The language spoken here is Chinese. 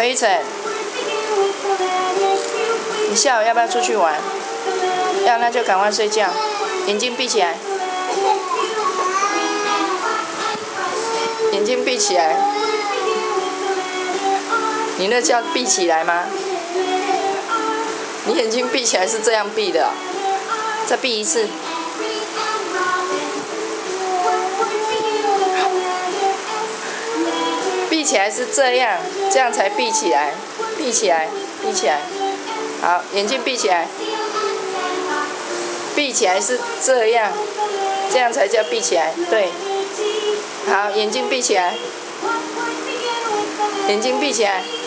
灰尘，你下午要不要出去玩？要，那就赶快睡觉，眼睛闭起来，眼睛闭起来。你那叫闭起来吗？你眼睛闭起来是这样闭的哦，再闭一次。闭起来是这样，这样才闭起来，闭起来，闭起来。好，眼睛闭起来，闭起来是这样，这样才叫闭起来，对。好，眼睛闭起来，眼睛闭起来。